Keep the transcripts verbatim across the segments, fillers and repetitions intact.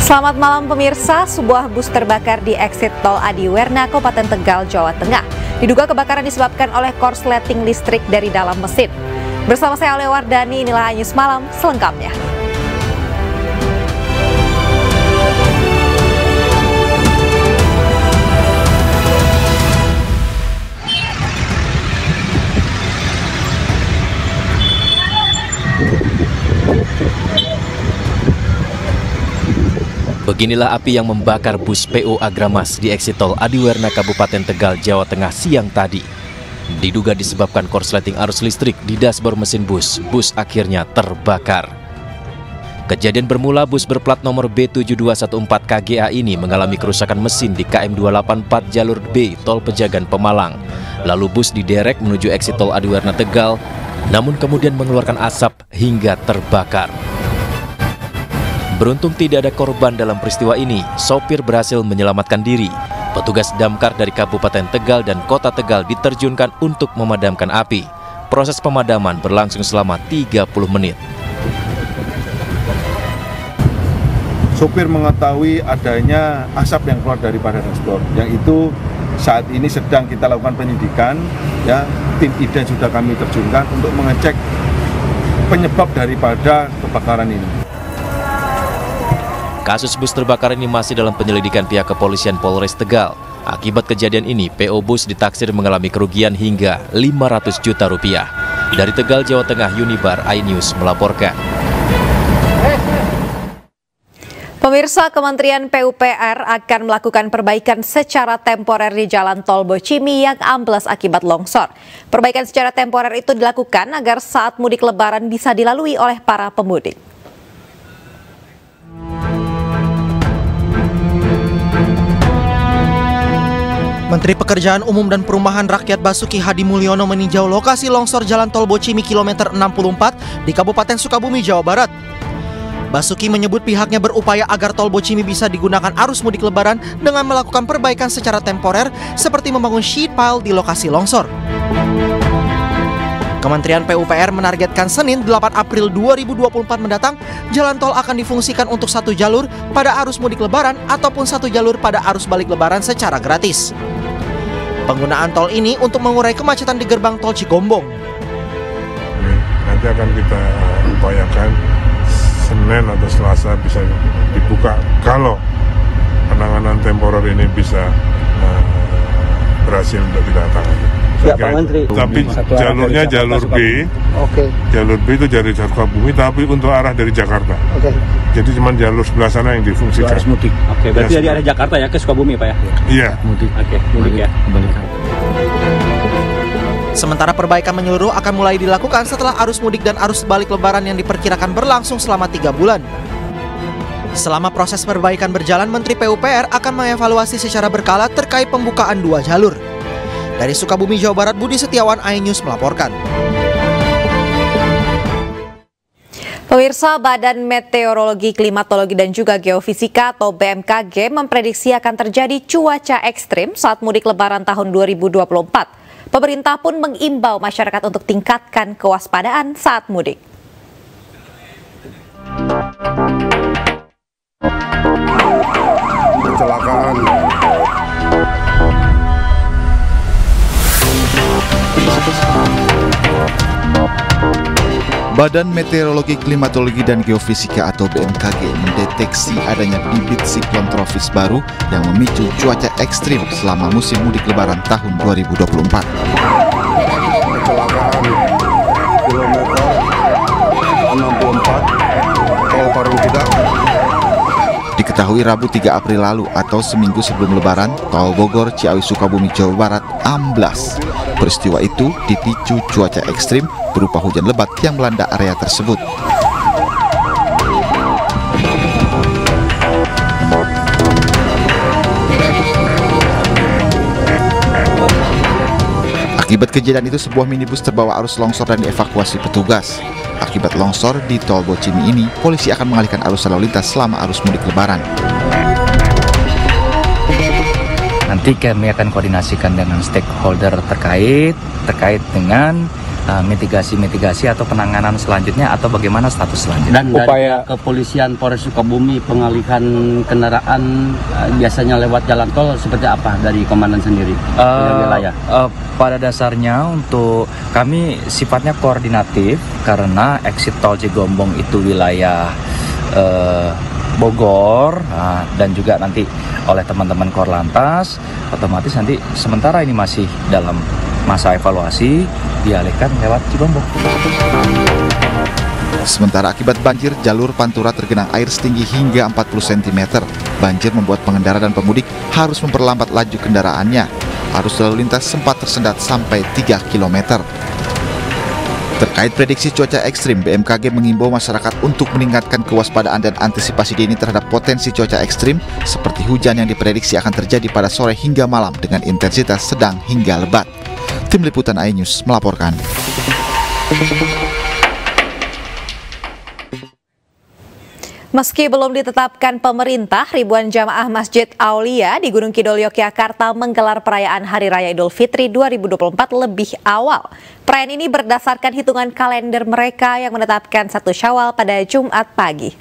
Selamat malam pemirsa, sebuah bus terbakar di exit tol Adiwerna, Kabupaten Tegal, Jawa Tengah. Diduga kebakaran disebabkan oleh korsleting listrik dari dalam mesin. Bersama saya Oleh Wardani, inilah News Malam selengkapnya. Beginilah api yang membakar bus P O Agramas di exit tol Adiwerna, Kabupaten Tegal, Jawa Tengah siang tadi. Diduga disebabkan korsleting arus listrik di dashboard mesin bus, bus akhirnya terbakar. Kejadian bermula bus berplat nomor B tujuh dua satu empat K G A ini mengalami kerusakan mesin di K M dua delapan empat jalur B Tol Pejagan Pemalang. Lalu bus diderek menuju exit tol Adiwerna Tegal, namun kemudian mengeluarkan asap hingga terbakar. Beruntung tidak ada korban dalam peristiwa ini, sopir berhasil menyelamatkan diri. Petugas damkar dari Kabupaten Tegal dan Kota Tegal diterjunkan untuk memadamkan api. Proses pemadaman berlangsung selama tiga puluh menit. Sopir mengetahui adanya asap yang keluar daripada dashboard, yang itu saat ini sedang kita lakukan penyidikan. Ya, tim I D A sudah kami terjunkan untuk mengecek penyebab daripada kebakaran ini. Kasus bus terbakar ini masih dalam penyelidikan pihak kepolisian Polres Tegal. Akibat kejadian ini, P O bus ditaksir mengalami kerugian hingga lima ratus juta rupiah. Dari Tegal, Jawa Tengah, Unibar iNews melaporkan. Pemirsa, Kementerian P U P R akan melakukan perbaikan secara temporer di Jalan Tol Bocimi yang ambles akibat longsor. Perbaikan secara temporer itu dilakukan agar saat mudik Lebaran bisa dilalui oleh para pemudik. Menteri Pekerjaan Umum dan Perumahan Rakyat Basuki Hadi Mulyono meninjau lokasi longsor Jalan Tol Bocimi kilometer enam puluh empat di Kabupaten Sukabumi, Jawa Barat. Basuki menyebut pihaknya berupaya agar Tol Bocimi bisa digunakan arus mudik Lebaran dengan melakukan perbaikan secara temporer seperti membangun sheet pile di lokasi longsor. Kementerian P U P R menargetkan Senin delapan April dua ribu dua puluh empat mendatang, jalan tol akan difungsikan untuk satu jalur pada arus mudik Lebaran ataupun satu jalur pada arus balik Lebaran secara gratis. Penggunaan tol ini untuk mengurai kemacetan di gerbang tol Cigombong. Nanti akan kita upayakan Senin atau Selasa bisa dibuka kalau penanganan temporer ini bisa uh, berhasil untuk didatangkan. Ya, Pak Menteri. Tapi jalurnya jalur B, Oke. jalur B itu dari Sukabumi, tapi untuk arah dari Jakarta. Oke. Jadi cuma jalur sebelah sana yang difungsikan. Harus mudik. Oke, berarti Ya, dari arah Jakarta ya ke Sukabumi, Pak ya? Iya. Mudik. Oke, mudik ya. Kembalikan. Sementara perbaikan menyeluruh akan mulai dilakukan setelah arus mudik dan arus balik Lebaran yang diperkirakan berlangsung selama tiga bulan. Selama proses perbaikan berjalan, Menteri P U P R akan mengevaluasi secara berkala terkait pembukaan dua jalur. Dari Sukabumi, Jawa Barat, Budi Setiawan, iNews melaporkan. Pemirsa, Badan Meteorologi, Klimatologi, dan juga Geofisika atau B M K G memprediksi akan terjadi cuaca ekstrim saat mudik Lebaran tahun dua ribu dua puluh empat. Pemerintah pun mengimbau masyarakat untuk tingkatkan kewaspadaan saat mudik. Kecelakaan. Badan Meteorologi, Klimatologi, dan Geofisika atau B M K G mendeteksi adanya bibit siklon tropis baru yang memicu cuaca ekstrim selama musim mudik Lebaran tahun dua ribu dua puluh empat. Kecelakaan kilometer enam puluh empat Tol Parungkuda. Diketahui Rabu tiga April lalu atau seminggu sebelum Lebaran, Tol Bogor Ciawi Sukabumi, Jawa Barat amblas. Peristiwa itu dipicu cuaca ekstrim berupa hujan lebat yang melanda area tersebut. Akibat kejadian itu, sebuah minibus terbawa arus longsor dan dievakuasi petugas. Akibat longsor di Tol Bocimi ini, polisi akan mengalihkan arus lalu lintas selama arus mudik Lebaran. Nanti kami akan koordinasikan dengan stakeholder terkait terkait dengan mitigasi-mitigasi atau penanganan selanjutnya atau bagaimana status selanjutnya. Dan upaya kepolisian Polres Sukabumi pengalihan kendaraan uh, biasanya lewat jalan tol seperti apa dari komandan sendiri uh, wilayah? Uh, pada dasarnya untuk kami sifatnya koordinatif karena exit tol Cigombong itu wilayah uh, Bogor, nah, dan juga nanti oleh teman-teman Korlantas, otomatis nanti sementara ini masih dalam masa evaluasi dialihkan lewat Cigombong. Sementara akibat banjir, jalur Pantura tergenang air setinggi hingga empat puluh sentimeter. Banjir membuat pengendara dan pemudik harus memperlambat laju kendaraannya. Arus lalu lintas sempat tersendat sampai tiga kilometer. Terkait prediksi cuaca ekstrim, B M K G mengimbau masyarakat untuk meningkatkan kewaspadaan dan antisipasi dini terhadap potensi cuaca ekstrim seperti hujan yang diprediksi akan terjadi pada sore hingga malam dengan intensitas sedang hingga lebat. Tim Liputan iNews melaporkan. Meski belum ditetapkan pemerintah, ribuan jamaah Masjid Aulia di Gunung Kidul, Yogyakarta menggelar perayaan Hari Raya Idul Fitri dua ribu dua puluh empat lebih awal. Perayaan ini berdasarkan hitungan kalender mereka yang menetapkan satu Syawal pada Jumat pagi.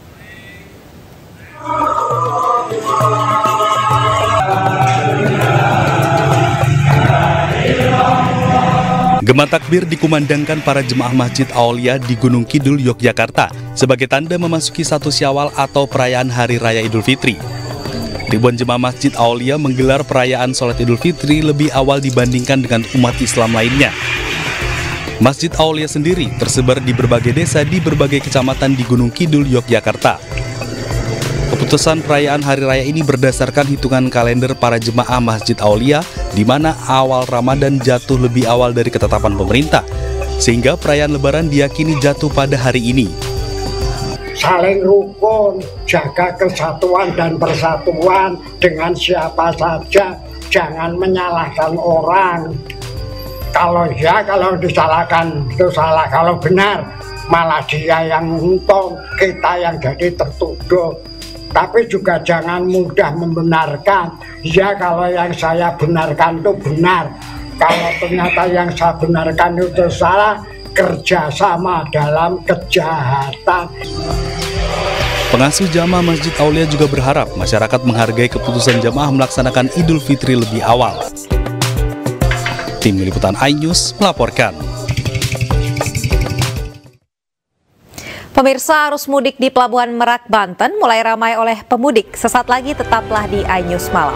Gema takbir dikumandangkan para jemaah Masjid Aulia di Gunung Kidul, Yogyakarta sebagai tanda memasuki satu Syawal atau perayaan Hari Raya Idul Fitri. Ribuan jemaah Masjid Aulia menggelar perayaan sholat Idul Fitri lebih awal dibandingkan dengan umat Islam lainnya. Masjid Aulia sendiri tersebar di berbagai desa di berbagai kecamatan di Gunung Kidul, Yogyakarta. Keputusan perayaan Hari Raya ini berdasarkan hitungan kalender para jemaah Masjid Aulia, di mana awal Ramadan jatuh lebih awal dari ketetapan pemerintah, sehingga perayaan Lebaran diyakini jatuh pada hari ini. Saling rukun, jaga kesatuan dan persatuan dengan siapa saja, jangan menyalahkan orang. Kalau ya, kalau disalahkan itu salah, kalau benar malah dia yang untung, kita yang jadi tertuduh. Tapi juga jangan mudah membenarkan. Ya, kalau yang saya benarkan itu benar. Kalau ternyata yang saya benarkan itu salah, kerjasama dalam kejahatan. Pengasuh jamaah Masjid Aulia juga berharap masyarakat menghargai keputusan jamaah melaksanakan Idul Fitri lebih awal. Tim Liputan iNews melaporkan. Pemirsa, arus mudik di Pelabuhan Merak, Banten mulai ramai oleh pemudik. Sesaat lagi tetaplah di iNews Malam.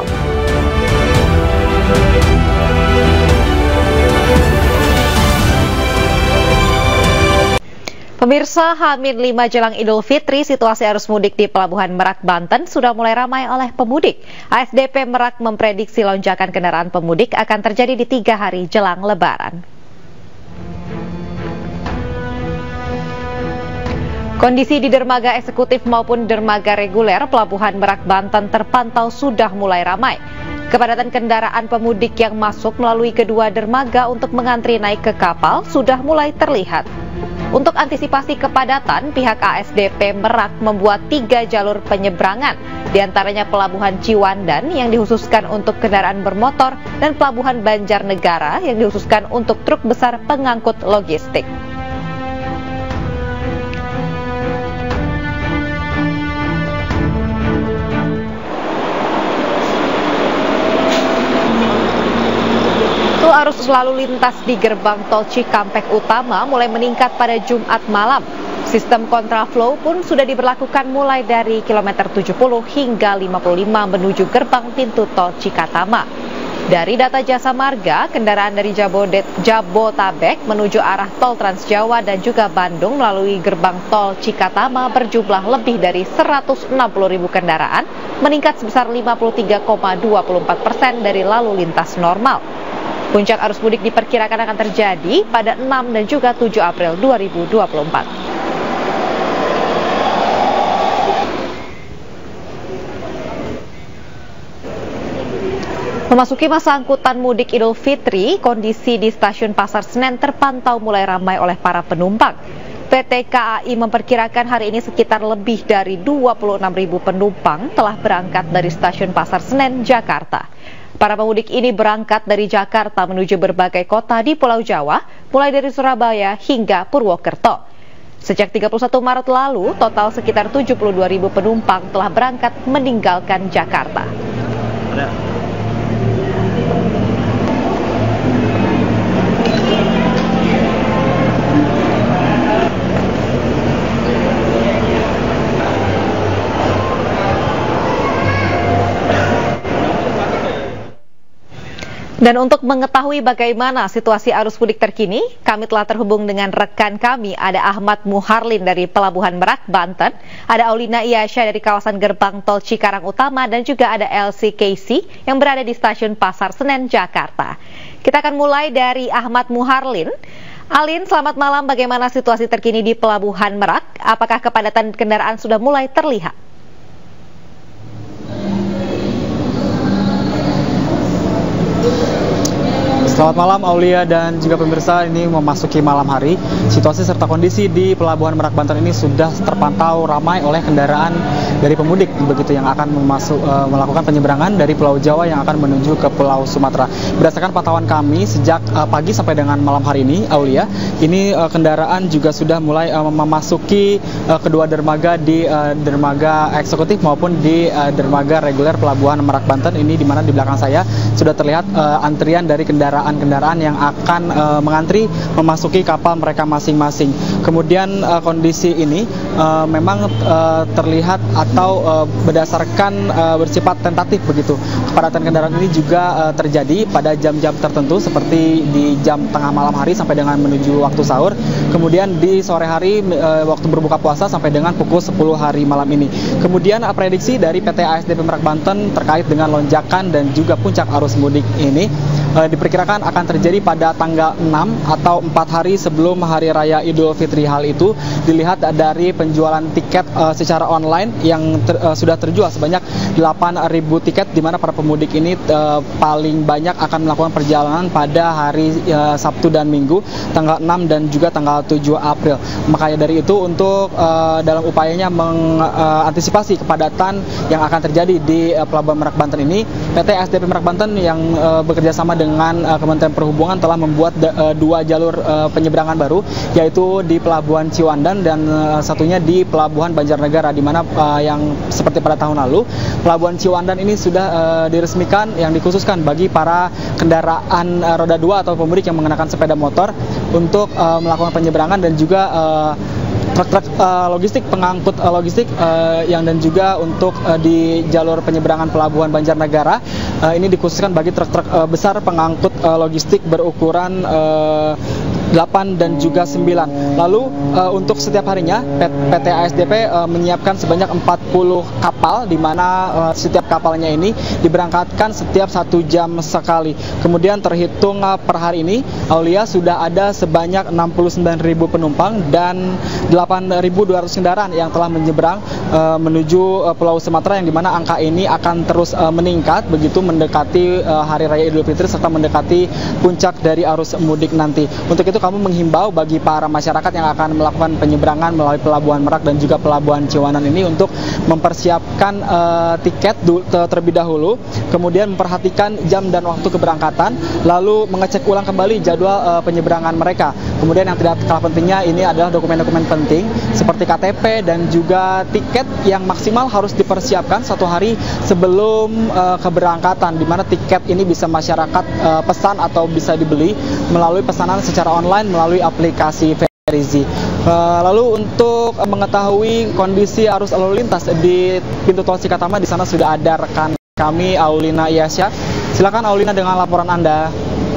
Pemirsa, H minus lima jelang Idul Fitri, situasi arus mudik di Pelabuhan Merak, Banten sudah mulai ramai oleh pemudik. A S D P Merak memprediksi lonjakan kendaraan pemudik akan terjadi di tiga hari jelang Lebaran. Kondisi di dermaga eksekutif maupun dermaga reguler Pelabuhan Merak, Banten terpantau sudah mulai ramai. Kepadatan kendaraan pemudik yang masuk melalui kedua dermaga untuk mengantri naik ke kapal sudah mulai terlihat. Untuk antisipasi kepadatan, pihak A S D P Merak membuat tiga jalur penyeberangan, diantaranya Pelabuhan Ciwandan yang dikhususkan untuk kendaraan bermotor dan Pelabuhan Banjarnegara yang dikhususkan untuk truk besar pengangkut logistik. Arus lalu lintas di gerbang tol Cikampek Utama mulai meningkat pada Jumat malam. Sistem kontraflow pun sudah diberlakukan mulai dari kilometer tujuh puluh hingga lima puluh lima menuju gerbang pintu tol Cikatama. Dari data Jasa Marga, kendaraan dari Jabodet, Jabotabek menuju arah tol Trans Jawa dan juga Bandung melalui gerbang tol Cikatama berjumlah lebih dari seratus enam puluh ribu kendaraan, meningkat sebesar lima puluh tiga koma dua puluh empat persen dari lalu lintas normal. Puncak arus mudik diperkirakan akan terjadi pada enam dan juga tujuh April dua ribu dua puluh empat. Memasuki masa angkutan mudik Idul Fitri, kondisi di stasiun Pasar Senen terpantau mulai ramai oleh para penumpang. P T K A I memperkirakan hari ini sekitar lebih dari dua puluh enam ribu penumpang telah berangkat dari stasiun Pasar Senen, Jakarta. Para pemudik ini berangkat dari Jakarta menuju berbagai kota di Pulau Jawa, mulai dari Surabaya hingga Purwokerto. Sejak tiga puluh satu Maret lalu, total sekitar tujuh puluh dua ribu penumpang telah berangkat meninggalkan Jakarta. Dan untuk mengetahui bagaimana situasi arus mudik terkini, kami telah terhubung dengan rekan kami, ada Ahmad Muharlin dari Pelabuhan Merak, Banten, ada Aulina Iyasya dari kawasan gerbang tol Cikarang Utama, dan juga ada Elsie Casey yang berada di stasiun Pasar Senen, Jakarta. Kita akan mulai dari Ahmad Muharlin. Alin, selamat malam. Bagaimana situasi terkini di Pelabuhan Merak? Apakah kepadatan kendaraan sudah mulai terlihat? Selamat malam Aulia dan juga pemirsa, ini memasuki malam hari. Situasi serta kondisi di Pelabuhan Merak Banten ini sudah terpantau ramai oleh kendaraan dari pemudik begitu yang akan memasuk, uh, melakukan penyeberangan dari Pulau Jawa yang akan menuju ke Pulau Sumatera. Berdasarkan pantauan kami sejak uh, pagi sampai dengan malam hari ini, Aulia, ini uh, kendaraan juga sudah mulai uh, memasuki uh, kedua dermaga di uh, dermaga eksekutif maupun di uh, dermaga reguler Pelabuhan Merak Banten ini, di mana di belakang saya sudah terlihat uh, antrian dari kendaraan kendaraan yang akan uh, mengantri memasuki kapal mereka masing-masing. Kemudian uh, kondisi ini uh, memang uh, terlihat atau uh, berdasarkan uh, bersifat tentatif begitu. Kepadatan kendaraan ini juga uh, terjadi pada jam-jam tertentu seperti di jam tengah malam hari sampai dengan menuju waktu sahur. Kemudian di sore hari uh, waktu berbuka puasa sampai dengan pukul sepuluh hari malam ini. Kemudian uh, prediksi dari P T A S D P Merak Banten terkait dengan lonjakan dan juga puncak arus mudik ini uh, diperkirakan akan terjadi pada tanggal enam atau empat hari sebelum Hari Raya Idul Fitri. Hal itu dilihat dari penjualan tiket uh, secara online yang ter, uh, sudah terjual sebanyak delapan ribu tiket, di mana para pemudik ini uh, paling banyak akan melakukan perjalanan pada hari uh, Sabtu dan Minggu tanggal enam dan juga tanggal tujuh April. Makanya dari itu untuk uh, dalam upayanya mengantisipasi uh, kepadatan yang akan terjadi di uh, Pelabuhan Merak Banten ini, P T A S D P Merak Banten yang uh, bekerja sama dengan uh, Kementerian Perhubungan telah membuat uh, dua jalur uh, penyeberangan baru, yaitu di Pelabuhan Ciwandan dan uh, satunya di Pelabuhan Banjarnegara, di mana uh, yang seperti pada tahun lalu Pelabuhan Ciwandan ini sudah uh, diresmikan yang dikhususkan bagi para kendaraan uh, roda dua atau pemudik yang mengenakan sepeda motor untuk uh, melakukan penyeberangan dan juga uh, truk-truk uh, logistik, pengangkut uh, logistik uh, yang dan juga untuk uh, di jalur penyeberangan Pelabuhan Banjarnegara uh, ini dikhususkan bagi truk-truk uh, besar pengangkut uh, logistik berukuran uh, delapan dan juga sembilan. Lalu uh, untuk setiap harinya P T A S D P uh, menyiapkan sebanyak empat puluh kapal, di mana uh, setiap kapalnya ini diberangkatkan setiap satu jam sekali. Kemudian terhitung uh, per hari ini, Aulia, sudah ada sebanyak enam puluh sembilan ribu penumpang dan delapan ribu dua ratus kendaraan yang telah menyeberang uh, menuju uh, Pulau Sumatera, yang dimana angka ini akan terus uh, meningkat begitu mendekati uh, Hari Raya Idul Fitri serta mendekati puncak dari arus mudik nanti. Untuk itu kami menghimbau bagi para masyarakat yang akan melakukan penyeberangan melalui Pelabuhan Merak dan juga Pelabuhan Ciwandan ini untuk mempersiapkan uh, tiket terlebih dahulu, kemudian memperhatikan jam dan waktu keberangkatan, lalu mengecek ulang kembali jadwal uh, penyeberangan mereka. Kemudian yang tidak kalah pentingnya ini adalah dokumen-dokumen penting seperti K T P dan juga tiket yang maksimal harus dipersiapkan satu hari sebelum uh, keberangkatan, di mana tiket ini bisa masyarakat uh, pesan atau bisa dibeli melalui pesanan secara online melalui aplikasi Verizi. Uh, lalu untuk mengetahui kondisi arus lalu lintas di pintu tol Cikatama, di sana sudah ada rekan kami Aulina Iyasya. Silakan Aulina dengan laporan Anda.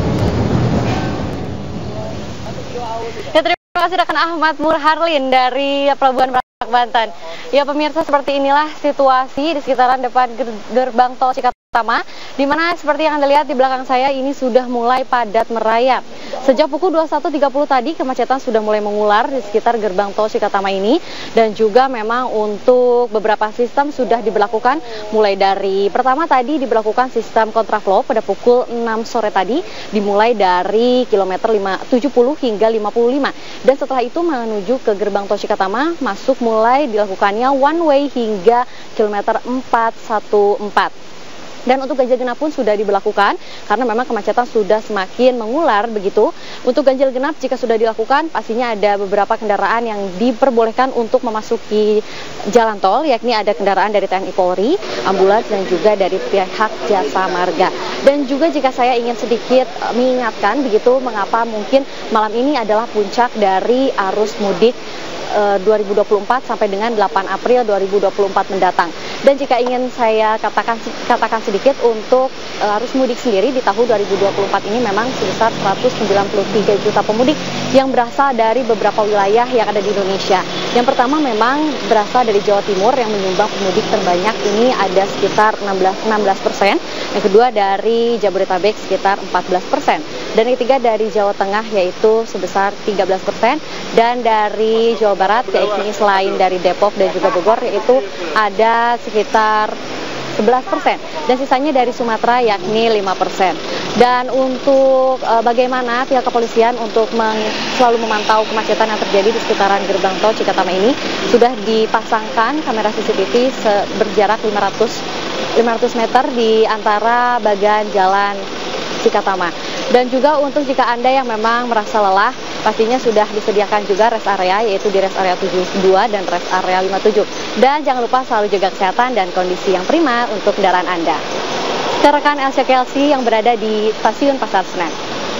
Ya, terima kasih rekan Ahmad Muharlin dari Pelabuhan Merak Banten. Ya pemirsa, seperti inilah situasi di sekitaran depan gerbang tol Cikatama, di mana seperti yang Anda lihat di belakang saya ini sudah mulai padat merayap. Sejak pukul dua puluh satu tiga puluh tadi kemacetan sudah mulai mengular di sekitar gerbang tol Cikatama ini, dan juga memang untuk beberapa sistem sudah diberlakukan, mulai dari pertama tadi diberlakukan sistem kontraflow pada pukul enam sore tadi, dimulai dari kilometer tujuh puluh hingga lima puluh lima, dan setelah itu menuju ke gerbang tol Cikatama masuk mulai dilakukannya one way hingga kilometer empat ratus empat belas. Dan untuk ganjil genap pun sudah diberlakukan karena memang kemacetan sudah semakin mengular begitu. Untuk ganjil genap jika sudah dilakukan pastinya ada beberapa kendaraan yang diperbolehkan untuk memasuki jalan tol, yakni ada kendaraan dari T N I Polri, ambulans dan juga dari pihak Jasa Marga. Dan juga jika saya ingin sedikit mengingatkan begitu mengapa mungkin malam ini adalah puncak dari arus mudik dua ribu dua puluh empat sampai dengan delapan April dua ribu dua puluh empat mendatang. Dan jika ingin saya katakan katakan sedikit untuk uh, arus mudik sendiri di tahun dua ribu dua puluh empat ini memang sebesar seratus sembilan puluh tiga juta pemudik yang berasal dari beberapa wilayah yang ada di Indonesia. Yang pertama memang berasal dari Jawa Timur yang menyumbang pemudik terbanyak, ini ada sekitar enam belas persen. Yang kedua dari Jabodetabek sekitar empat belas persen. Dan yang ketiga dari Jawa Tengah yaitu sebesar tiga belas persen. Dan dari Jawa Barat yakni selain dari Depok dan juga Bogor yaitu ada sekitar sebelas persen. Dan sisanya dari Sumatera yakni lima persen. Dan untuk e, bagaimana pihak kepolisian untuk meng, selalu memantau kemacetan yang terjadi di sekitaran gerbang tol Cikatama ini sudah dipasangkan kamera C C T V se, berjarak lima ratus meter di antara bagian jalan Cikatama. Dan juga untuk jika Anda yang memang merasa lelah, pastinya sudah disediakan juga rest area, yaitu di rest area tujuh puluh dua dan rest area lima puluh tujuh. Dan jangan lupa selalu jaga kesehatan dan kondisi yang prima untuk kendaraan Anda. Rekan Elsa Kelsey yang berada di stasiun Pasar Senen.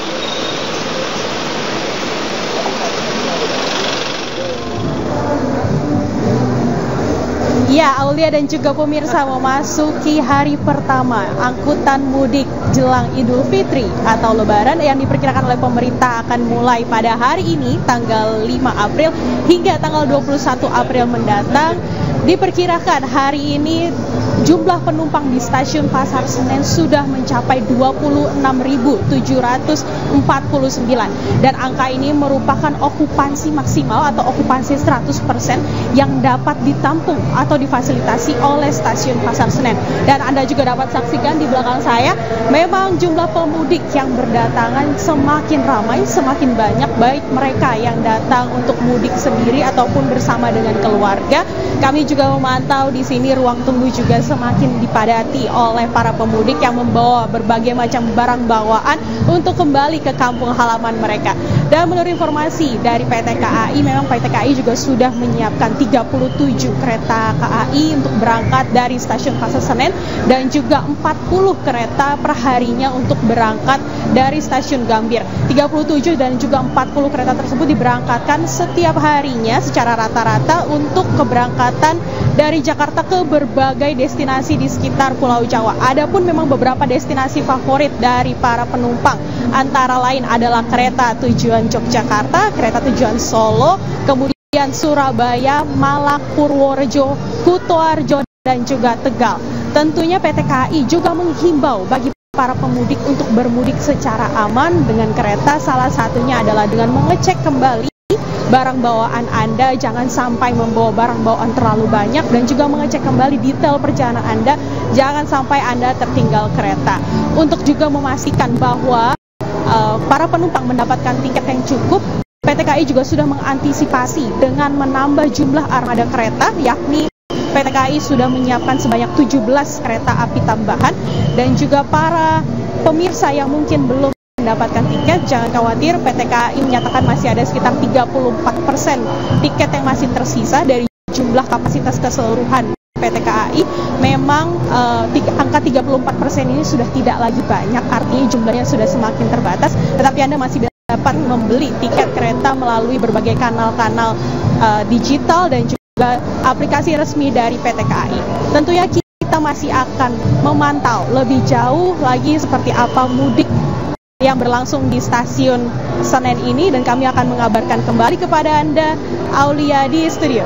Ya, Aulia dan juga pemirsa, memasuki hari pertama angkutan mudik jelang Idul Fitri atau Lebaran yang diperkirakan oleh pemerintah akan mulai pada hari ini tanggal lima April hingga tanggal dua puluh satu April mendatang. Diperkirakan hari ini jumlah penumpang di stasiun Pasar Senen sudah mencapai dua puluh enam ribu tujuh ratus empat puluh sembilan dan angka ini merupakan okupansi maksimal atau okupansi seratus persen yang dapat ditampung atau difasilitasi oleh stasiun Pasar Senen. Dan Anda juga dapat saksikan di belakang saya, memang jumlah pemudik yang berdatangan semakin ramai, semakin banyak, baik mereka yang datang untuk mudik sendiri ataupun bersama dengan keluarga. Kami juga memantau di sini ruang tunggu juga semakin dipadati oleh para pemudik yang membawa berbagai macam barang bawaan untuk kembali ke kampung halaman mereka. Dan menurut informasi dari P T K A I, memang P T K A I juga sudah menyiapkan tiga puluh tujuh kereta K A I untuk berangkat dari stasiun Pasar Senen dan juga empat puluh kereta perharinya untuk berangkat dari stasiun Gambir. tiga puluh tujuh dan juga empat puluh kereta tersebut diberangkatkan setiap harinya secara rata-rata untuk keberangkatan dari Jakarta ke berbagai destinasi di sekitar Pulau Jawa. Adapun memang beberapa destinasi favorit dari para penumpang, antara lain adalah kereta tujuan Yogyakarta, kereta tujuan Solo, kemudian Surabaya, Malang, Purworejo, Kutoarjo, dan juga Tegal. Tentunya P T K A I juga menghimbau bagi para pemudik untuk bermudik secara aman dengan kereta. Salah satunya adalah dengan mengecek kembali barang bawaan Anda, jangan sampai membawa barang bawaan terlalu banyak, dan juga mengecek kembali detail perjalanan Anda, jangan sampai Anda tertinggal kereta. Untuk juga memastikan bahwa uh, para penumpang mendapatkan tiket yang cukup, P T K A I juga sudah mengantisipasi dengan menambah jumlah armada kereta, yakni P T K A I sudah menyiapkan sebanyak tujuh belas kereta api tambahan. Dan juga para pemirsa yang mungkin belum mendapatkan tiket, jangan khawatir, P T K A I menyatakan masih ada sekitar tiga puluh empat persen tiket yang masih tersisa dari jumlah kapasitas keseluruhan P T K A I. Memang uh, tiga, angka tiga puluh empat persen ini sudah tidak lagi banyak, artinya jumlahnya sudah semakin terbatas, tetapi Anda masih dapat membeli tiket kereta melalui berbagai kanal-kanal uh, digital dan juga aplikasi resmi dari P T K A I. Tentunya kita masih akan memantau lebih jauh lagi seperti apa mudik yang berlangsung di stasiun Senen ini, dan kami akan mengabarkan kembali kepada Anda, Aulia, di studio.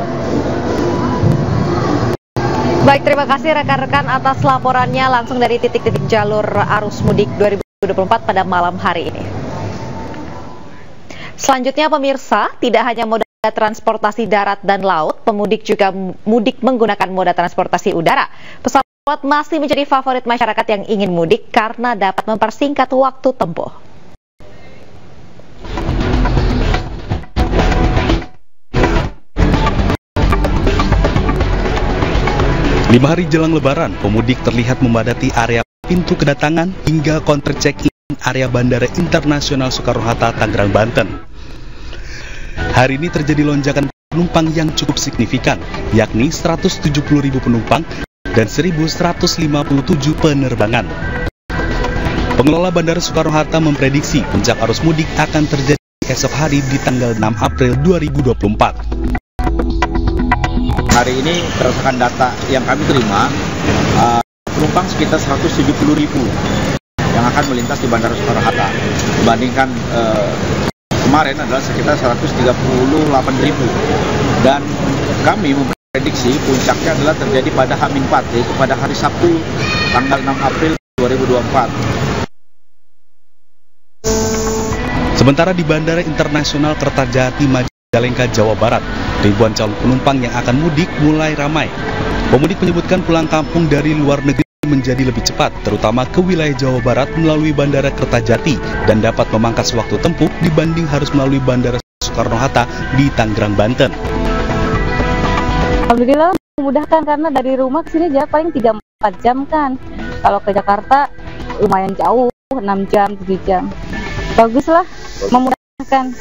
Baik, terima kasih rekan-rekan atas laporannya langsung dari titik-titik jalur arus mudik dua ribu dua puluh empat pada malam hari ini. Selanjutnya pemirsa, tidak hanya moda transportasi darat dan laut, pemudik juga mudik menggunakan moda transportasi udara. Pesawat masih menjadi favorit masyarakat yang ingin mudik karena dapat mempersingkat waktu tempuh. Lima hari jelang Lebaran, pemudik terlihat memadati area pintu kedatangan hingga counter check-in area Bandara Internasional Soekarno-Hatta, Tangerang, Banten. Hari ini terjadi lonjakan penumpang yang cukup signifikan, yakni seratus tujuh puluh ribu penumpang dan seribu seratus lima puluh tujuh penerbangan. Pengelola Bandara Soekarno-Hatta memprediksi puncak arus mudik akan terjadi esok hari di tanggal enam April dua ribu dua puluh empat. Hari ini berdasarkan data yang kami terima, uh, penumpang sekitar seratus tujuh puluh ribu yang akan melintas di Bandara Soekarno-Hatta. Dibandingkan uh, kemarin adalah sekitar seratus tiga puluh delapan ribu. Dan kami memprediksi puncaknya adalah terjadi pada H minus empat, yaitu pada hari Sabtu tanggal enam April dua ribu dua puluh empat. Sementara di Bandara Internasional Kertajati Majalengka, Jawa Barat, ribuan calon penumpang yang akan mudik mulai ramai. Pemudik menyebutkan pulang kampung dari luar negeri menjadi lebih cepat, terutama ke wilayah Jawa Barat melalui Bandara Kertajati dan dapat memangkas waktu tempuh dibanding harus melalui Bandara Soekarno-Hatta di Tangerang, Banten. Alhamdulillah memudahkan karena dari rumah ke sini jarak paling tiga sampai empat jam kan. Kalau ke Jakarta lumayan jauh, enam jam, tujuh jam. Baguslah, memudahkan.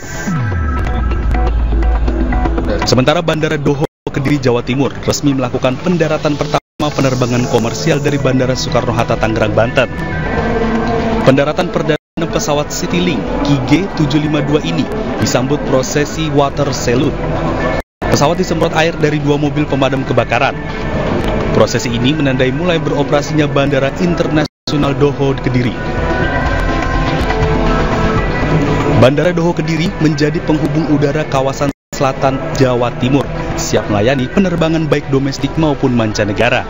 Sementara Bandara Doho Kediri, Jawa Timur resmi melakukan pendaratan pertama penerbangan komersial dari Bandara Soekarno-Hatta, Tangerang, Banten. Pendaratan perdana pesawat Citylink Q G tujuh lima dua ini disambut prosesi water salute. Pesawat disemprot air dari dua mobil pemadam kebakaran. Prosesi ini menandai mulai beroperasinya Bandara Internasional Doho Kediri. Bandara Doho Kediri menjadi penghubung udara kawasan selatan Jawa Timur, siap melayani penerbangan baik domestik maupun mancanegara.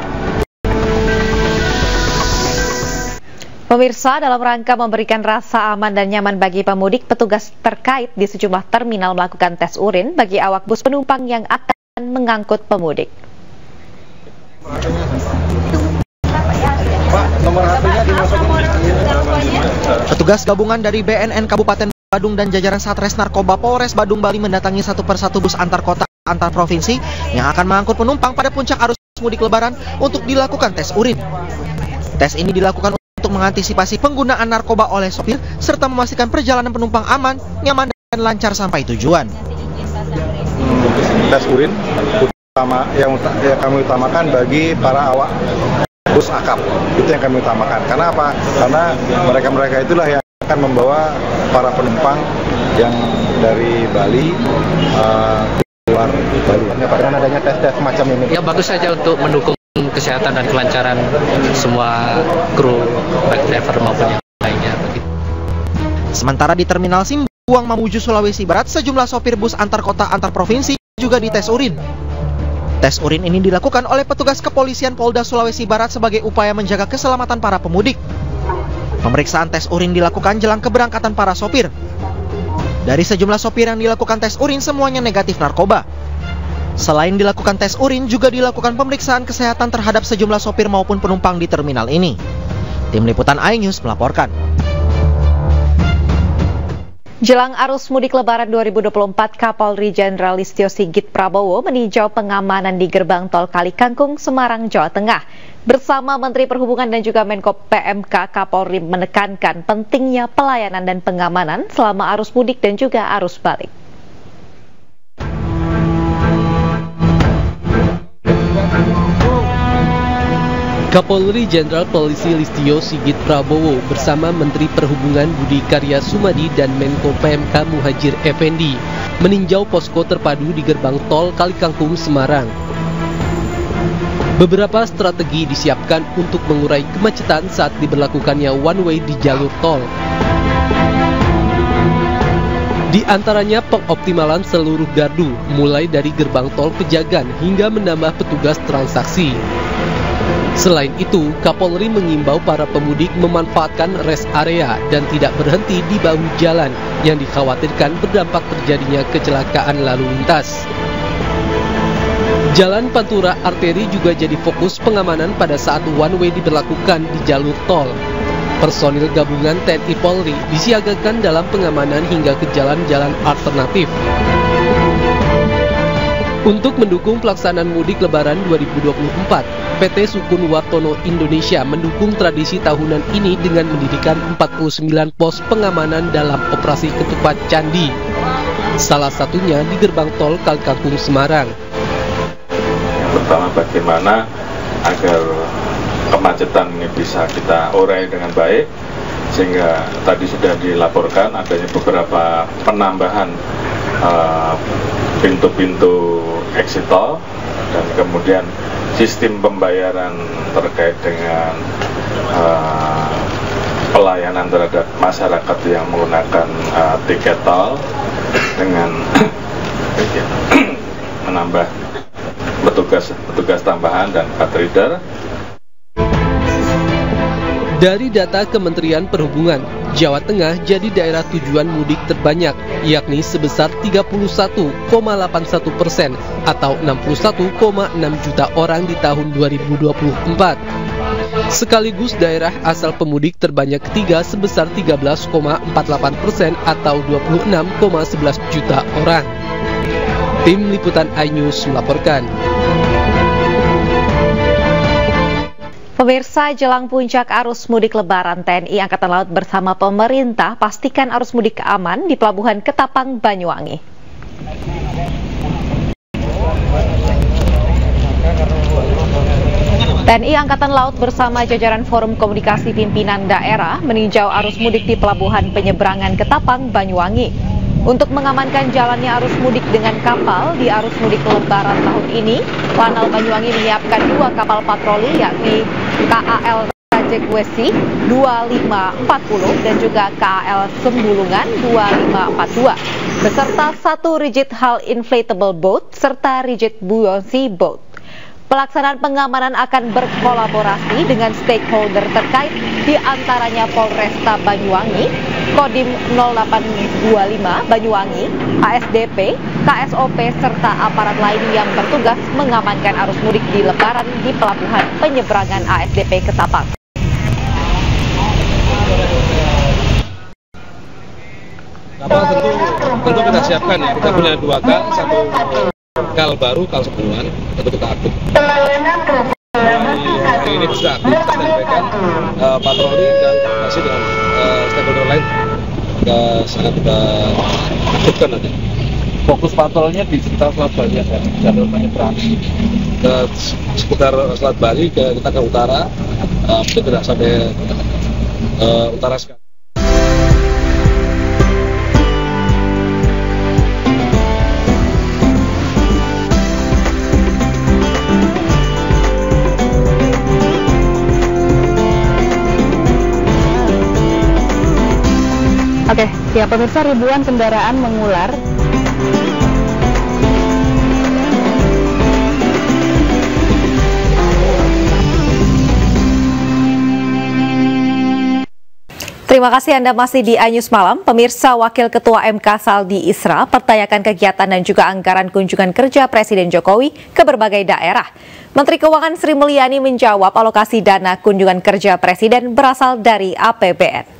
Pemirsa, dalam rangka memberikan rasa aman dan nyaman bagi pemudik, petugas terkait di sejumlah terminal melakukan tes urin bagi awak bus penumpang yang akan mengangkut pemudik. Petugas gabungan dari B N N Kabupaten Badung dan jajaran Satres Narkoba Polres Badung, Bali mendatangi satu persatu bus antar kota antar provinsi yang akan mengangkut penumpang pada puncak arus mudik lebaran untuk dilakukan tes urin. Tes ini dilakukan untuk mengantisipasi penggunaan narkoba oleh sopir serta memastikan perjalanan penumpang aman, nyaman, dan lancar sampai tujuan. Tes urin utama yang, yang kami utamakan bagi para awak bus akap, itu yang kami utamakan. Karena apa? Karena mereka-mereka itulah yang akan membawa para penumpang yang dari Bali uh, keluar Bali. Dengan adanya tes-tes semacam ini, ya bagus saja untuk mendukung kesehatan dan kelancaran semua kru, baik driver maupun yang lainnya. Sementara di Terminal Simbuang Mamuju, Sulawesi Barat, sejumlah sopir bus antar kota antar provinsi juga dites urin. Tes urin ini dilakukan oleh petugas kepolisian Polda Sulawesi Barat sebagai upaya menjaga keselamatan para pemudik. Pemeriksaan tes urin dilakukan jelang keberangkatan para sopir. Dari sejumlah sopir yang dilakukan tes urin, semuanya negatif narkoba. Selain dilakukan tes urin, juga dilakukan pemeriksaan kesehatan terhadap sejumlah sopir maupun penumpang di terminal ini. Tim Liputan iNews melaporkan. Jelang arus mudik Lebaran dua ribu dua puluh empat, Kapolri Jenderal Listio Sigit Prabowo meninjau pengamanan di gerbang tol Kali Kangkung, Semarang, Jawa Tengah. Bersama Menteri Perhubungan dan juga Menko P M K, Kapolri menekankan pentingnya pelayanan dan pengamanan selama arus mudik dan juga arus balik. Kapolri Jenderal Polisi Listio Sigit Prabowo bersama Menteri Perhubungan Budi Karya Sumadi dan Menko P M K Muhajir Effendi meninjau posko terpadu di gerbang tol Kali Kangkung, Semarang. Beberapa strategi disiapkan untuk mengurai kemacetan saat diberlakukannya one way di jalur tol. Di antaranya pengoptimalan seluruh gardu, mulai dari gerbang tol Pejagan hingga menambah petugas transaksi. Selain itu, Kapolri mengimbau para pemudik memanfaatkan rest area dan tidak berhenti di bahu jalan yang dikhawatirkan berdampak terjadinya kecelakaan lalu lintas. Jalan Pantura Arteri juga jadi fokus pengamanan pada saat one way diberlakukan di jalur tol. Personil gabungan T N I Polri disiagakan dalam pengamanan hingga ke jalan-jalan alternatif. Untuk mendukung pelaksanaan mudik Lebaran dua ribu dua puluh empat, P T Sukun Wartono Indonesia mendukung tradisi tahunan ini dengan mendirikan empat puluh sembilan pos pengamanan dalam operasi Ketupat Candi. Salah satunya di gerbang tol Kalikangkung Semarang. Pertama, bagaimana agar kemacetan ini bisa kita urai dengan baik, sehingga tadi sudah dilaporkan adanya beberapa penambahan pintu-pintu uh, exit tol, dan kemudian sistem pembayaran terkait dengan uh, pelayanan terhadap masyarakat yang menggunakan uh, tiket tol dengan menambah petugas petugas tambahan dan card reader. Dari data Kementerian Perhubungan, Jawa Tengah jadi daerah tujuan mudik terbanyak, yakni sebesar tiga puluh satu koma delapan satu persen atau enam puluh satu koma enam juta orang di tahun dua ribu dua puluh empat. Sekaligus daerah asal pemudik terbanyak ketiga sebesar tiga belas koma empat delapan persen atau dua puluh enam koma sebelas juta orang. Tim Liputan iNews melaporkan. Pemirsa, jelang puncak arus mudik Lebaran, T N I Angkatan Laut bersama pemerintah pastikan arus mudik aman di Pelabuhan Ketapang, Banyuwangi. T N I Angkatan Laut bersama jajaran Forum Komunikasi Pimpinan Daerah meninjau arus mudik di Pelabuhan Penyeberangan Ketapang, Banyuwangi. Untuk mengamankan jalannya arus mudik dengan kapal di arus mudik Lebaran tahun ini, Lanal Banyuwangi menyiapkan dua kapal patroli, yakni K A L Rajek Wesi dua lima empat nol dan juga K A L Sembulungan dua lima empat dua, beserta satu rigid hull inflatable boat serta rigid buoyancy boat. Pelaksanaan pengamanan akan berkolaborasi dengan stakeholder terkait, di antaranya Polresta Banyuwangi, Kodim nol delapan dua lima Banyuwangi, A S D P, K S O P, serta aparat lain yang bertugas mengamankan arus mudik di Lebaran di Pelabuhan Penyeberangan A S D P Ketapang. Kapal tentu, tentu kita siapkan ya, kita punya dua kal, satu kal baru, kal sebelumnya, tentu kita aktif. Hari ini sudah aktif, kita sampaikan uh, patroli dan koordinasi dengan uh, stakeholder lain kita sangat kita aktifkan nanti. Fokus patrolnya di sekitar Selat Bali ya, jalur penyeberangan ke sekitar Selat Bali, ke, kita ke utara, uh, mungkin tidak sampai uh, utara sekali. Oke, ya pemirsa, ribuan kendaraan mengular Terima kasih Anda masih di iNews Malam. Pemirsa, Wakil Ketua M K Saldi Isra pertanyakan kegiatan dan juga anggaran kunjungan kerja Presiden Jokowi ke berbagai daerah. Menteri Keuangan Sri Mulyani menjawab alokasi dana kunjungan kerja Presiden berasal dari A P B N.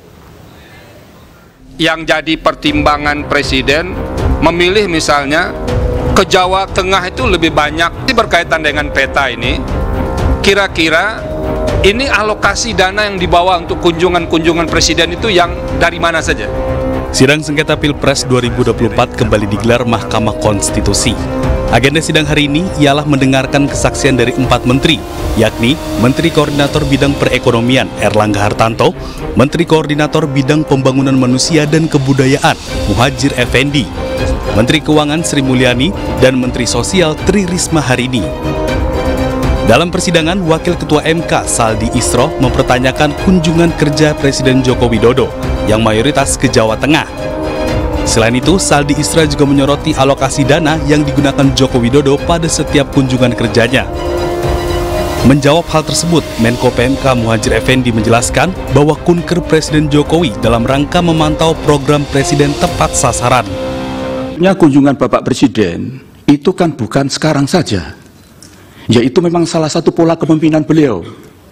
Yang jadi pertimbangan Presiden memilih misalnya ke Jawa Tengah itu lebih banyak berkaitan dengan peta ini, kira-kira ini alokasi dana yang dibawa untuk kunjungan-kunjungan Presiden itu yang dari mana saja? Sidang sengketa Pilpres dua ribu dua puluh empat kembali digelar Mahkamah Konstitusi. Agenda sidang hari ini ialah mendengarkan kesaksian dari empat menteri, yakni Menteri Koordinator Bidang Perekonomian Erlangga Hartanto, Menteri Koordinator Bidang Pembangunan Manusia dan Kebudayaan Muhadjir Effendi, Menteri Keuangan Sri Mulyani, dan Menteri Sosial Tri Risma Harini. Dalam persidangan, Wakil Ketua M K Saldi Isra mempertanyakan kunjungan kerja Presiden Joko Widodo yang mayoritas ke Jawa Tengah. Selain itu, Saldi Isra juga menyoroti alokasi dana yang digunakan Joko Widodo pada setiap kunjungan kerjanya. Menjawab hal tersebut, Menko P M K Muhadjir Effendi menjelaskan bahwa kunker Presiden Jokowi dalam rangka memantau program Presiden tepat sasaran. Kunjungan Bapak Presiden itu kan bukan sekarang saja, yaitu memang salah satu pola kepemimpinan beliau.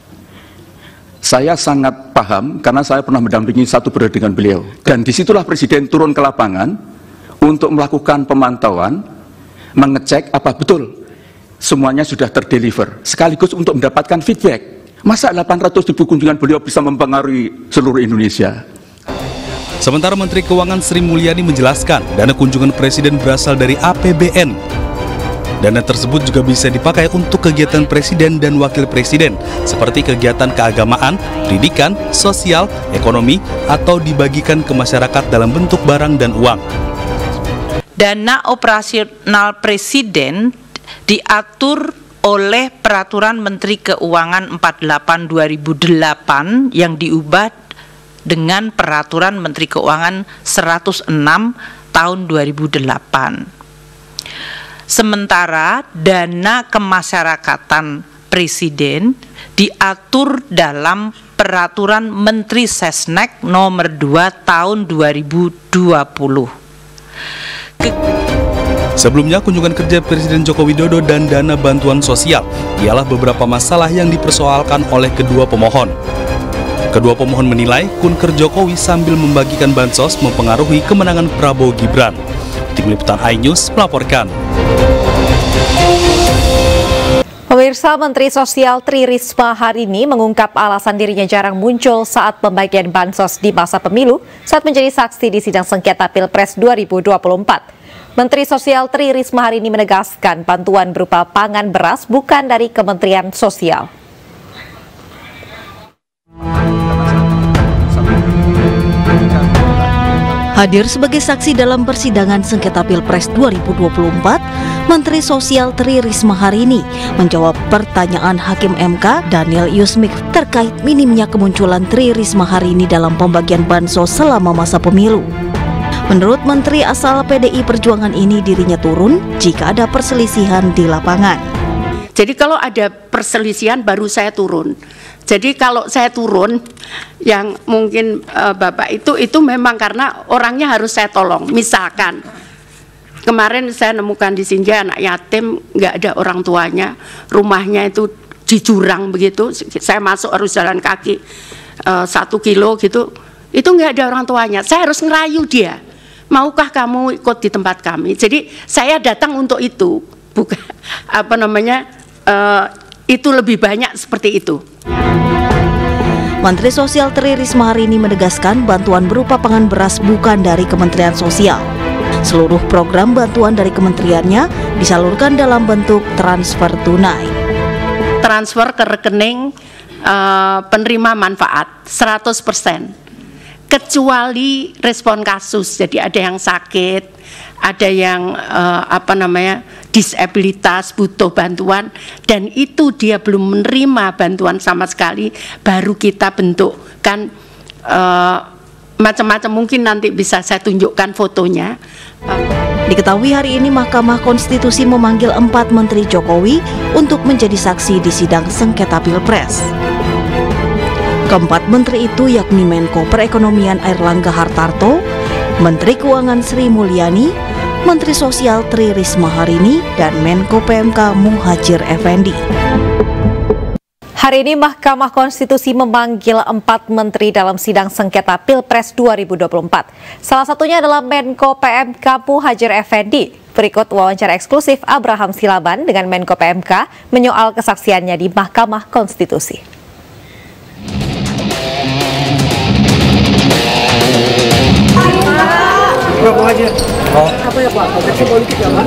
Saya sangat paham karena saya pernah mendampingi satu periode dengan beliau. Dan disitulah Presiden turun ke lapangan untuk melakukan pemantauan, mengecek apa betul semuanya sudah terdeliver, sekaligus untuk mendapatkan feedback. Masa delapan ratus ribu kunjungan beliau bisa mempengaruhi seluruh Indonesia? Sementara Menteri Keuangan Sri Mulyani menjelaskan dana kunjungan Presiden berasal dari A P B N. Dana tersebut juga bisa dipakai untuk kegiatan Presiden dan Wakil Presiden, seperti kegiatan keagamaan, pendidikan, sosial, ekonomi, atau dibagikan ke masyarakat dalam bentuk barang dan uang. Dana operasional Presiden diatur oleh Peraturan Menteri Keuangan empat puluh delapan dua ribu delapan yang diubah dengan Peraturan Menteri Keuangan seratus enam tahun dua ribu delapan. Sementara dana kemasyarakatan Presiden diatur dalam Peraturan Menteri Sesnek nomor dua tahun dua ribu dua puluh. Ke Sebelumnya, kunjungan kerja Presiden Joko Widodo dan dana bantuan sosial ialah beberapa masalah yang dipersoalkan oleh kedua pemohon. Kedua pemohon menilai kunker Jokowi sambil membagikan bansos mempengaruhi kemenangan Prabowo Gibran. Tim Liputan iNews melaporkan. Pemirsa, Menteri Sosial Tri Risma hari ini mengungkap alasan dirinya jarang muncul saat pembagian bansos di masa pemilu saat menjadi saksi di sidang sengketa Pilpres dua ribu dua puluh empat. Menteri Sosial Tri Risma hari ini menegaskan bantuan berupa pangan beras bukan dari Kementerian Sosial. Hadir sebagai saksi dalam persidangan sengketa Pilpres dua ribu dua puluh empat, Menteri Sosial Tri Risma hari ini menjawab pertanyaan Hakim M K Daniel Yusmik terkait minimnya kemunculan Tri Risma hari ini dalam pembagian bansos selama masa pemilu. Menurut Menteri asal P D I Perjuangan ini, dirinya turun jika ada perselisihan di lapangan. Jadi kalau ada perselisihan baru saya turun. Jadi kalau saya turun, yang mungkin uh, Bapak itu itu memang karena orangnya harus saya tolong. Misalkan kemarin saya nemukan di Sinja anak yatim, nggak ada orang tuanya, rumahnya itu di jurang begitu. Saya masuk harus jalan kaki uh, satu kilo gitu. Itu nggak ada orang tuanya. Saya harus ngerayu dia. Maukah kamu ikut di tempat kami? Jadi saya datang untuk itu, bukan apa namanya uh, itu lebih banyak seperti itu. Menteri Sosial Tri Risma hari ini menegaskan bantuan berupa pangan beras bukan dari Kementerian Sosial. Seluruh program bantuan dari kementeriannya disalurkan dalam bentuk transfer tunai. Transfer ke rekening uh, penerima manfaat seratus persen. Kecuali respon kasus, jadi ada yang sakit, ada yang uh, apa namanya disabilitas butuh bantuan dan itu dia belum menerima bantuan sama sekali, baru kita bentukkan uh, macam-macam, mungkin nanti bisa saya tunjukkan fotonya. Diketahui hari ini Mahkamah Konstitusi memanggil empat Menteri Jokowi untuk menjadi saksi di sidang sengketa Pilpres. Keempat menteri itu yakni Menko Perekonomian Airlangga Hartarto, Menteri Keuangan Sri Mulyani, Menteri Sosial Tri Risma hari ini, dan Menko P M K Muhadjir Effendi. Hari ini Mahkamah Konstitusi memanggil empat menteri dalam sidang sengketa Pilpres dua ribu dua puluh empat. Salah satunya adalah Menko P M K Muhadjir Effendi. Berikut wawancara eksklusif Abraham Silaban dengan Menko P M K menyoal kesaksiannya di Mahkamah Konstitusi. Berapa aja? Oh. Apa ya Pak? Konteks politik ya Pak?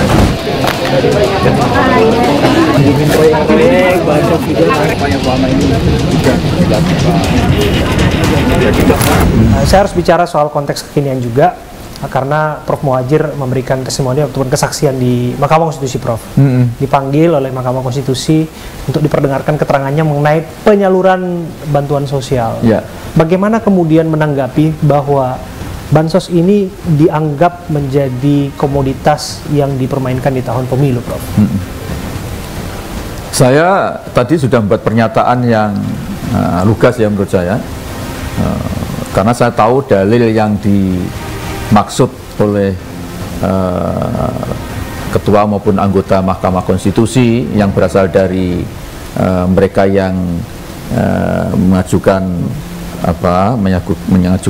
Bikin proyek-proyek, banyak juga apa yang selama ini juga dilakukan. Saya harus bicara soal konteks kekinian juga, karena Prof Muhadjir memberikan testimoni ataupun kesaksian di Mahkamah Konstitusi, Prof. Mm-hmm. Dipanggil oleh Mahkamah Konstitusi untuk diperdengarkan keterangannya mengenai penyaluran bantuan sosial. Yeah. Bagaimana kemudian menanggapi bahwa bansos ini dianggap menjadi komoditas yang dipermainkan di tahun pemilu, Prof? Hmm. Saya tadi sudah membuat pernyataan yang uh, lugas ya menurut saya, uh, karena saya tahu dalil yang dimaksud oleh uh, ketua maupun anggota Mahkamah Konstitusi yang berasal dari uh, mereka yang uh, mengajukan apa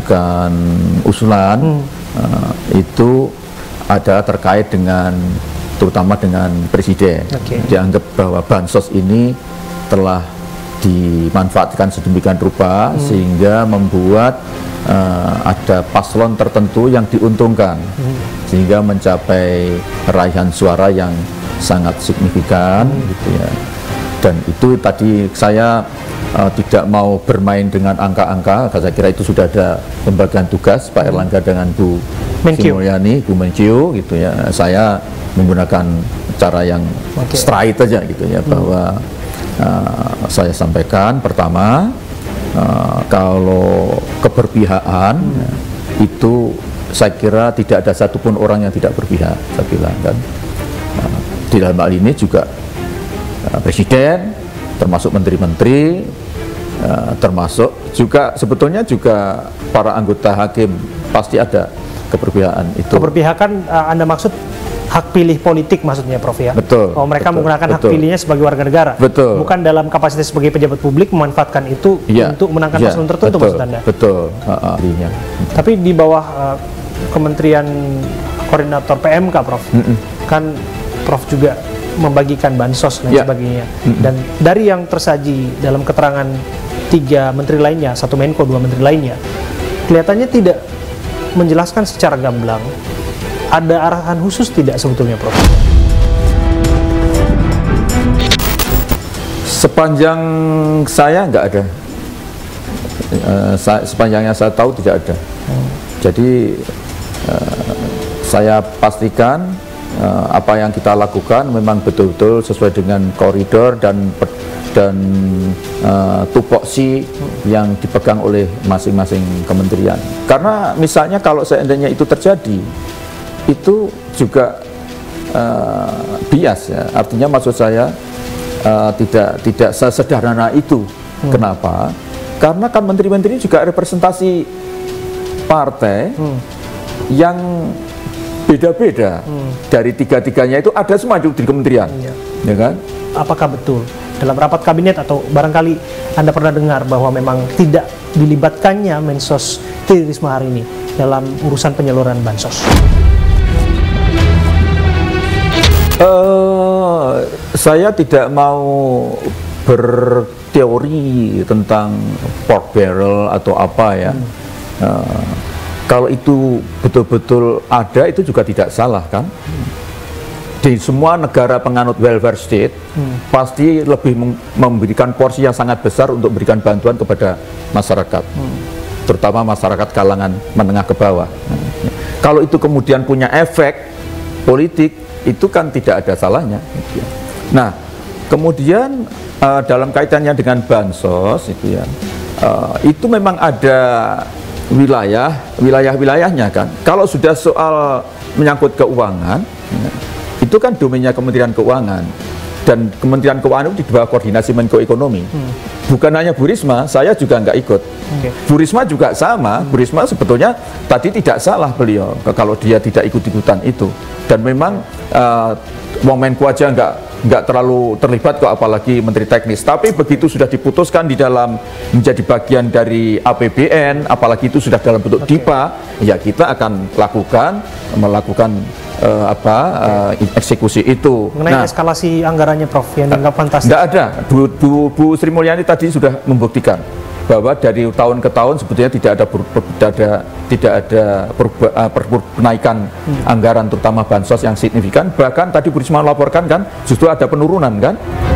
mengajukan usulan hmm. uh, itu adalah terkait dengan terutama dengan Presiden. Okay. Dianggap bahwa bansos ini telah dimanfaatkan sedemikian rupa hmm. sehingga membuat uh, ada paslon tertentu yang diuntungkan hmm. sehingga mencapai raihan suara yang sangat signifikan hmm. gitu ya. Dan itu tadi saya uh, tidak mau bermain dengan angka-angka, saya kira itu sudah ada pembagian tugas Pak Erlangga dengan Bu Sri Mulyani, Bu Menkyu gitu ya. Saya menggunakan cara yang okay. straight aja gitu ya, hmm. bahwa uh, saya sampaikan pertama uh, kalau keberpihakan hmm. ya, itu saya kira tidak ada satupun orang yang tidak berpihak, saya bilang. Dan uh, di dalam hal ini juga uh, Presiden, termasuk menteri-menteri, uh, termasuk juga sebetulnya juga para anggota hakim pasti ada keberpihakan itu. Keberpihakan uh, Anda maksud hak pilih politik maksudnya, Prof ya? Betul. Oh, mereka betul, menggunakan betul. hak pilihnya sebagai warga negara. Betul. Bukan dalam kapasitas sebagai pejabat publik memanfaatkan itu ya, untuk menangkan ya, paslon tertentu, betul, maksud Anda? Betul. Uh, uh, Tapi di bawah uh, Kementerian Koordinator P M K, Prof, mm -mm. kan Prof juga membagikan bansos dan ya. sebagainya. Mm -mm. Dan dari yang tersaji dalam keterangan tiga menteri lainnya, satu Menko, dua menteri lainnya, kelihatannya tidak menjelaskan secara gamblang. Ada arahan khusus tidak sebetulnya, Prof? Sepanjang saya nggak ada. Uh, saya, sepanjangnya saya tahu tidak ada. Hmm. Jadi uh, saya pastikan uh, apa yang kita lakukan memang betul-betul sesuai dengan koridor dan dan uh, tupoksi yang dipegang oleh masing-masing kementerian. Karena misalnya kalau seandainya itu terjadi, itu juga uh, bias ya, artinya maksud saya uh, tidak tidak sesederhana itu. Hmm. Kenapa? Karena kan menteri-menteri juga representasi partai hmm. yang beda-beda. Hmm. Dari tiga-tiganya itu ada semua di kementerian, ya. ya kan? Apakah betul dalam rapat kabinet atau barangkali Anda pernah dengar bahwa memang tidak dilibatkannya Mensos Tri Risma hari ini dalam urusan penyaluran bansos? Uh, saya tidak mau berteori tentang pork barrel atau apa ya. Hmm. Uh, kalau itu betul-betul ada, itu juga tidak salah kan. Hmm. Di semua negara penganut welfare state hmm. pasti lebih memberikan porsi yang sangat besar untuk memberikan bantuan kepada masyarakat, hmm. terutama masyarakat kalangan menengah ke bawah. Hmm. Kalau itu kemudian punya efek politik, itu kan tidak ada salahnya. Nah, kemudian uh, dalam kaitannya dengan bansos itu ya, uh, itu memang ada wilayah, wilayah-wilayahnya kan. Kalau sudah soal menyangkut keuangan, ya, itu kan domainnya Kementerian Keuangan, dan Kementerian Keuangan itu di bawah koordinasi Menko Ekonomi. Hmm. Bukan hanya Bu Risma, saya juga nggak ikut. Okay. Bu Risma juga sama. Hmm. Bu Risma sebetulnya tadi tidak salah beliau kalau dia tidak ikut-ikutan itu. Dan memang uh, Wong Menko aja nggak nggak terlalu terlibat kok, apalagi Menteri Teknis. Tapi begitu sudah diputuskan di dalam menjadi bagian dari A P B N, apalagi itu sudah dalam bentuk okay. D I P A, ya kita akan lakukan melakukan uh, apa uh, eksekusi itu. Mengenai nah, eskalasi anggarannya, Prof, yang dianggap fantastis. Nggak ada. Bu, Bu, Bu Sri Mulyani tadi sudah membuktikan bahwa dari tahun ke tahun sebetulnya tidak ada ber, tidak ada tidak ada perba, uh, per, per, penaikan hmm. anggaran terutama bansos yang signifikan. Bahkan tadi Bu Risma melaporkan kan justru ada penurunan kan.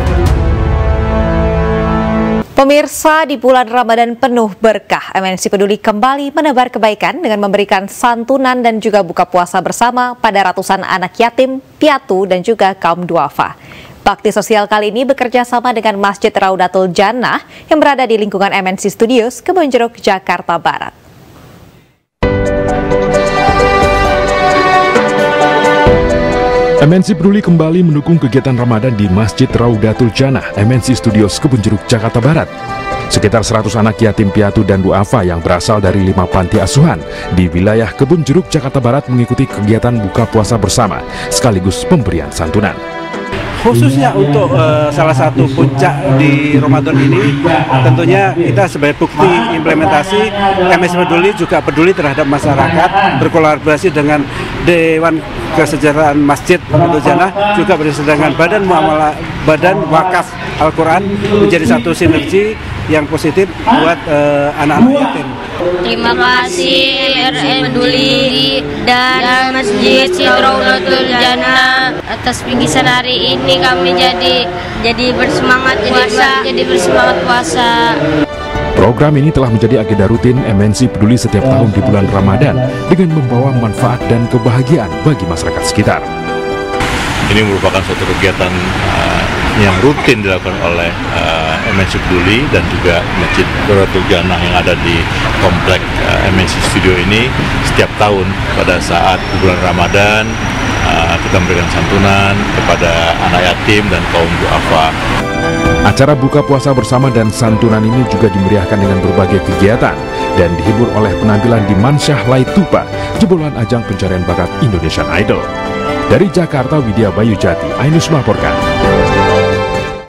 Pemirsa, di bulan Ramadan penuh berkah, M N C Peduli kembali menebar kebaikan dengan memberikan santunan dan juga buka puasa bersama pada ratusan anak yatim, piatu, dan juga kaum duafa. Bakti sosial kali ini bekerja sama dengan Masjid Raudatul Jannah yang berada di lingkungan M N C Studios, Kebonjeruk, Jakarta Barat. M N C Peduli kembali mendukung kegiatan Ramadan di Masjid Raudatul Jannah, M N C Studios, Kebonjeruk, Jakarta Barat. Sekitar seratus anak yatim piatu dan duafa yang berasal dari lima panti asuhan di wilayah Kebonjeruk, Jakarta Barat mengikuti kegiatan buka puasa bersama sekaligus pemberian santunan. khususnya untuk uh, salah satu puncak di Ramadan ini, tentunya kita sebagai bukti implementasi M S Peduli juga peduli terhadap masyarakat, berkolaborasi dengan Dewan Kesejahteraan Masjid Raudhatul Jannah, juga bersama dengan Badan Muamalah Badan Wakaf Al-Quran, menjadi satu sinergi yang positif buat anak-anak uh, yatim. Terima kasih R M Peduli dan Masjid Raudhatul Jannah atas bingkisan hari ini. Kami jadi jadi bersemangat puasa, jadi bersemangat puasa. Program ini telah menjadi agenda rutin M N C Peduli setiap tahun di bulan Ramadan dengan membawa manfaat dan kebahagiaan bagi masyarakat sekitar. Ini merupakan suatu kegiatan uh, yang rutin dilakukan oleh uh, M N C Peduli dan juga Masjid Raudhatul Jannah yang ada di komplek uh, M N C Studio ini setiap tahun pada saat bulan Ramadan. Uh, kita memberikan santunan kepada anak yatim dan kaum duafa. Acara buka puasa bersama dan santunan ini juga dimeriahkan dengan berbagai kegiatan dan dihibur oleh penampilan di Mansyah Lai Tupa, jebolan ajang pencarian bakat Indonesian Idol. Dari Jakarta, Widya Bayu Jati, Ainus melaporkan.